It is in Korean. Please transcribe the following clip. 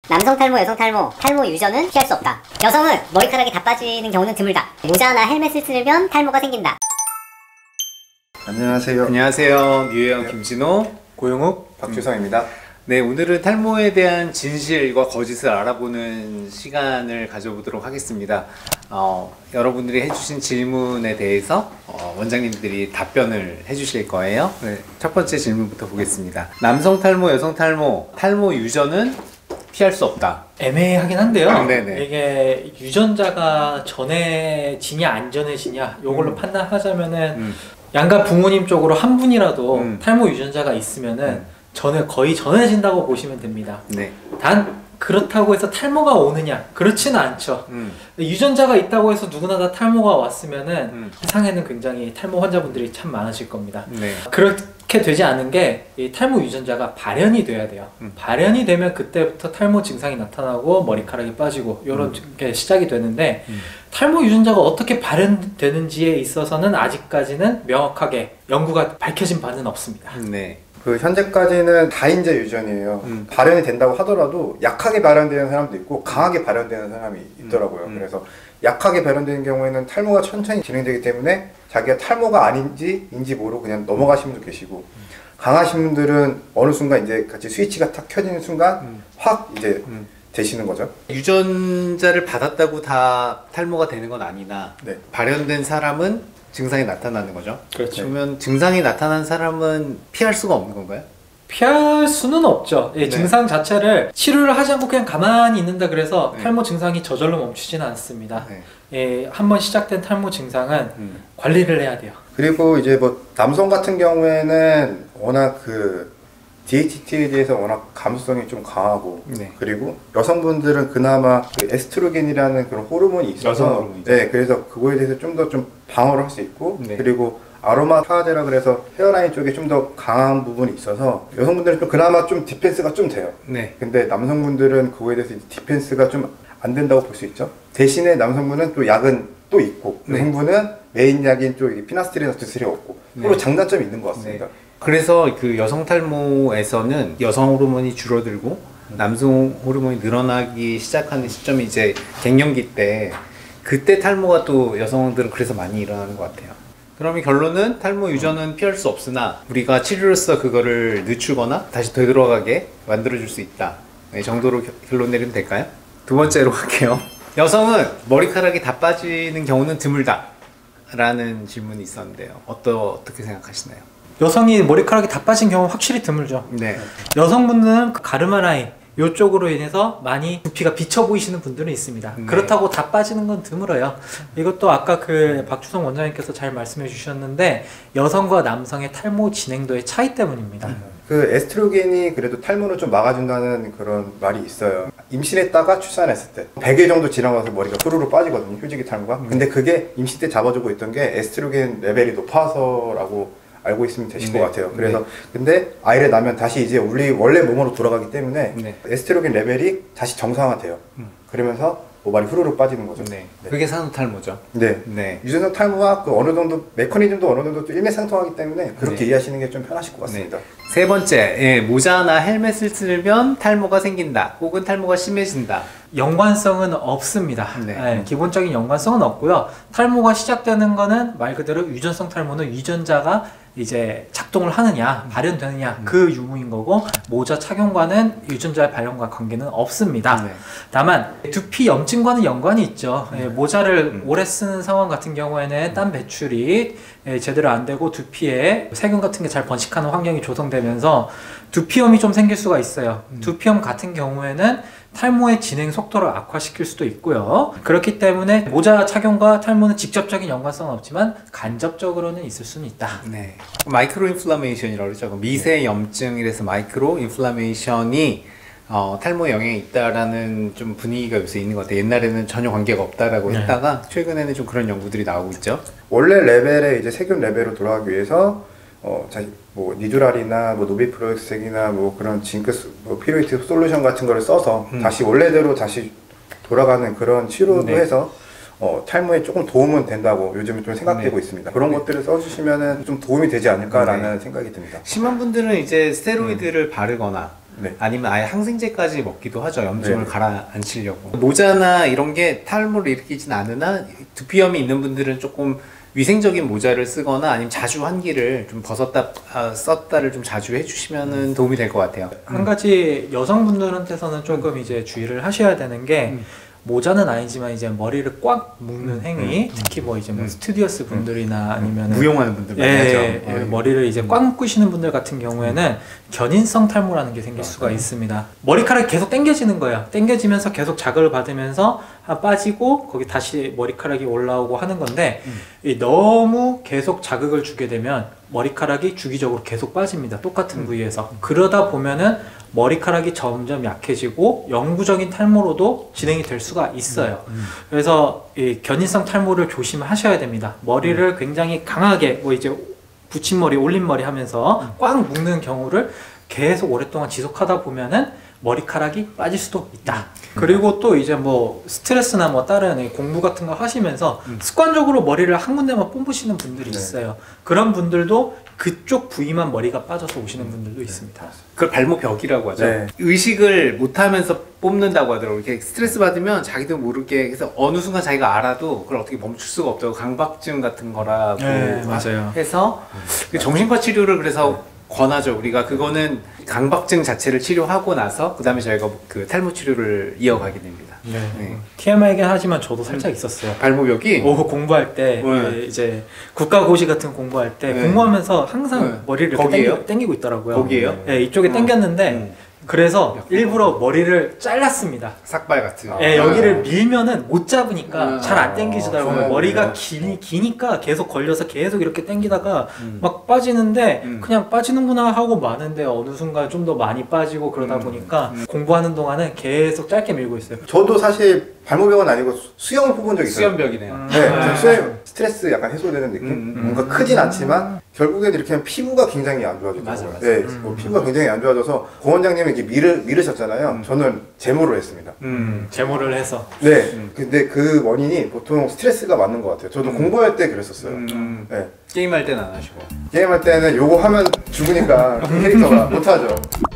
남성 탈모, 여성 탈모, 탈모 유전은 피할 수 없다. 여성은 머리카락이 다 빠지는 경우는 드물다. 모자나 헬멧을 쓰면 탈모가 생긴다. 안녕하세요. 안녕하세요. 뉴에어 김진호, 고영욱, 박주성입니다. 네, 오늘은 탈모에 대한 진실과 거짓을 알아보는 시간을 가져보도록 하겠습니다. 여러분들이 해주신 질문에 대해서 원장님들이 답변을 해주실 거예요. 네, 첫 번째 질문부터 보겠습니다. 남성 탈모, 여성 탈모, 탈모 유전은 피할 수 없다. 애매하긴 한데요. 네네. 이게 유전자가 전해지냐 안 전해지냐 요걸로 판단하자면은 양가 부모님 쪽으로 한 분이라도 탈모 유전자가 있으면은 거의 전해진다고 보시면 됩니다. 네. 단 그렇다고 해서 탈모가 오느냐? 그렇지는 않죠. 유전자가 있다고 해서 누구나 다 탈모가 왔으면은 세상에는 굉장히 탈모 환자분들이 참 많으실 겁니다. 네. 그렇게 되지 않은 게 이 탈모 유전자가 발현이 돼야 돼요. 발현이 되면 그때부터 탈모 증상이 나타나고 머리카락이 빠지고 이런 게 시작이 되는데 탈모 유전자가 어떻게 발현되는지에 있어서는 아직까지는 명확하게 연구가 밝혀진 바는 없습니다. 네. 현재까지는 다인자 유전이에요. 발현이 된다고 하더라도 약하게 발현되는 사람도 있고 강하게 발현되는 사람이 있더라고요. 그래서 약하게 발현되는 경우에는 탈모가 천천히 진행되기 때문에 자기가 탈모가 아닌지 모르고 그냥 넘어가시는 분도 계시고, 강하신 분들은 어느 순간 이제 같이 스위치가 탁 켜지는 순간 확 이제 되시는 거죠. 유전자를 받았다고 다 탈모가 되는 건 아니나 네. 발현된 사람은 증상이 나타나는 거죠. 그렇죠. 그러면 증상이 나타난 사람은 피할 수가 없는 건가요? 피할 수는 없죠. 예, 네. 증상 자체를 치료를 하지 않고 그냥 가만히 있는다 그래서 탈모 증상이 저절로 멈추지는 않습니다. 네. 예, 한번 시작된 탈모 증상은 관리를 해야 돼요. 그리고 이제 뭐 남성 같은 경우에는 워낙 그 DHT에 대해서 워낙 감수성이 좀 강하고, 네. 그리고 여성분들은 그나마 그 에스트로겐이라는 그런 호르몬이 있어서, 여성 호르몬이죠. 네, 그래서 그거에 대해서 좀 더 좀 방어를 할 수 있고, 네. 그리고 아로마 타제라 그래서 헤어라인 쪽에 좀 더 강한 부분이 있어서 여성분들은 좀 그나마 좀 디펜스가 좀 돼요. 네. 근데 남성분들은 그거에 대해서 이제 디펜스가 좀 안 된다고 볼 수 있죠. 대신에 남성분은 또 약은 또 있고, 네. 여성분은 메인 약인 쪽 피나스트리나 두스리 없고, 서로 장단점이 있는 것 같습니다. 네. 그래서 그 여성 탈모에서는 여성 호르몬이 줄어들고 남성 호르몬이 늘어나기 시작하는 시점이 이제 갱년기 때, 그때 탈모가 또 여성들은 그래서 많이 일어나는 것 같아요. 그러면 결론은 탈모 유전은 피할 수 없으나 우리가 치료로서 그거를 늦추거나 다시 되돌아가게 만들어줄 수 있다. 이 정도로 결론 내리면 될까요? 두 번째로 갈게요. 여성은 머리카락이 다 빠지는 경우는 드물다 라는 질문이 있었는데요. 어떻게 생각하시나요? 여성이 머리카락이 다 빠진 경우는 확실히 드물죠. 네. 여성분들은 그 가르마 라인 이쪽으로 인해서 많이 두피가 비쳐 보이시는 분들은 있습니다. 네. 그렇다고 다 빠지는 건 드물어요. 이것도 아까 그 박주성 원장님께서 잘 말씀해 주셨는데 여성과 남성의 탈모 진행도의 차이 때문입니다. 그 에스트로겐이 그래도 탈모를 좀 막아준다는 그런 말이 있어요. 임신했다가 출산했을 때 100일 정도 지나가서 머리가 후루룩 빠지거든요, 휴지기 탈모가. 근데 그게 임신 때 잡아주고 있던 게 에스트로겐 레벨이 높아서라고 알고 있으면 되실 네. 것 같아요. 그래서 근데 아이를 낳으면 다시 이제 우리 원래 몸으로 돌아가기 때문에 네. 에스트로겐 레벨이 다시 정상화돼요. 그러면서 모발이 후루룩 빠지는 거죠. 네. 네. 그게 산후탈모죠. 네. 네. 유전성 탈모와 그 어느 정도 메커니즘도 어느 정도 또 일맥상통하기 때문에 그렇게 네. 이해하시는 게 좀 편하실 것 같습니다. 세 번째, 모자나 헬멧을 쓰면 탈모가 생긴다 혹은 탈모가 심해진다. 연관성은 없습니다. 네. 기본적인 연관성은 없고요. 탈모가 시작되는 거는 말 그대로 유전성 탈모는 유전자가 이제 작동을 하느냐 발현되느냐 그 유무인 거고, 모자 착용과는 유전자의 발현과 관계는 없습니다. 네. 다만 두피 염증과는 연관이 있죠. 모자를 오래 쓰는 상황 같은 경우에는 땀 배출이 제대로 안 되고 두피에 세균 같은 게 잘 번식하는 환경이 조성되면서 두피염이 좀 생길 수가 있어요. 두피염 같은 경우에는 탈모의 진행 속도를 악화시킬 수도 있고요. 그렇기 때문에 모자 착용과 탈모는 직접적인 연관성은 없지만 간접적으로는 있을 수는 있다. 네. 마이크로 인플라메이션이라고 그러죠. 미세 염증이라서 마이크로 인플라메이션이 탈모에 영향이 있다라는 좀 분위기가 요새 있는 것 같아요. 옛날에는 전혀 관계가 없다라고 네. 했다가 최근에는 좀 그런 연구들이 나오고 있죠. 원래 레벨에 이제 세균 레벨로 돌아가기 위해서 뭐 니조랄이나 뭐 노비프로엑색이나 뭐 그런 징크스, 뭐 피루이트 솔루션 같은 거를 써서 다시 원래대로 다시 돌아가는 그런 치료도 네. 해서 탈모에 조금 도움은 된다고 요즘은 좀 생각되고 네. 있습니다. 그런 것들을 써주시면은 좀 도움이 되지 않을까라는 네. 생각이 듭니다. 심한 분들은 이제 스테로이드를 바르거나 네. 아니면 아예 항생제까지 먹기도 하죠. 염증을 네. 가라앉히려고. 모자나 이런 게 탈모를 일으키진 않으나 두피염이 있는 분들은 조금 위생적인 모자를 쓰거나 아니면 자주 환기를 좀 벗었다 썼다를 좀 자주 해주시면 도움이 될 것 같아요. 한 가지 여성분들한테서는 조금 이제 주의를 하셔야 되는 게 모자는 아니지만 이제 머리를 꽉 묶는 행위, 특히 뭐 이제 뭐 스튜디오스 분들이나 아니면 무용하는 분들 많이 하죠. 머리를 이제 꽉 묶으시는 분들 같은 경우에는 견인성 탈모라는 게 생길 수가 있습니다. 머리카락이 계속 당겨지는 거예요. 당겨지면서 계속 자극을 받으면서 빠지고 거기 다시 머리카락이 올라오고 하는 건데 이 너무 계속 자극을 주게 되면 머리카락이 주기적으로 계속 빠집니다. 똑같은 부위에서. 그러다 보면은 머리카락이 점점 약해지고 영구적인 탈모로도 진행이 될 수가 있어요. 그래서 이 견인성 탈모를 조심하셔야 됩니다. 머리를 굉장히 강하게 뭐 이제 붙임머리, 올림머리 하면서 꽉 묶는 경우를 계속 오랫동안 지속하다 보면은 머리카락이 빠질 수도 있다. 그리고 또 이제 뭐 스트레스나 뭐 다른 공부 같은 거 하시면서 습관적으로 머리를 한 군데만 뽑으시는 분들이 있어요. 그런 분들도 그쪽 부위만 머리가 빠져서 오시는 분들도 있습니다. 그걸 발모벽이라고 하죠. 네. 의식을 못하면서 뽑는다고 하더라고요. 이렇게 스트레스 받으면 자기도 모르게 그래서 어느 순간 자기가 알아도 그걸 어떻게 멈출 수가 없다고 강박증 같은 거라고 네, 맞아요. 해서 정신과 치료를 그래서 권하죠. 우리가 그거는 강박증 자체를 치료하고 나서 그 다음에 저희가 그 탈모 치료를 이어가게 됩니다. 네. TMI이긴 하지만 저도 살짝 있었어요. 발모벽이 오후 공부할 때 네. 이제 국가고시 같은 공부할 때 네. 공부하면서 항상 네. 머리를 거기에요? 이렇게 당기고 있더라고요. 거기에요? 네, 이쪽에 당겼는데 그래서 일부러 머리를 잘랐습니다. 삭발 같은. 예, 여기를 밀면은 못 잡으니까 잘 안 당기시더라고요. 아, 머리가 기니까 계속 걸려서 계속 이렇게 당기다가 막 빠지는데 그냥 빠지는구나 하고 마는데 어느 순간 좀 더 많이 빠지고 그러다 보니까 공부하는 동안은 계속 짧게 밀고 있어요. 저도 사실 발모벽은 아니고 수염을 뽑은 적이 있어요. 수염벽이네요. 네, 저 수염 스트레스 약간 해소되는 느낌? 뭔가 크진 않지만 결국엔 이렇게 하면 피부가 굉장히 안 좋아지더라고요. 맞아. 네, 뭐 피부가 굉장히 안 좋아져서 고원장님이 이렇게 미르셨잖아요. 저는 제모를 했습니다. 제모를 해서. 네, 근데 그 원인이 보통 스트레스가 맞는 것 같아요. 저도 공부할 때 그랬었어요. 네. 게임할 때는 안 하시고. 게임할 때는 요거 하면 죽으니까 캐릭터가 못하죠.